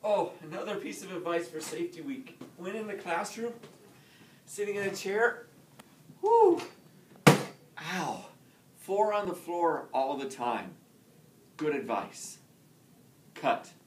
Oh, another piece of advice for safety week. When in the classroom, sitting in a chair, whoo, ow, 4 on the floor all the time. Good advice. Cut.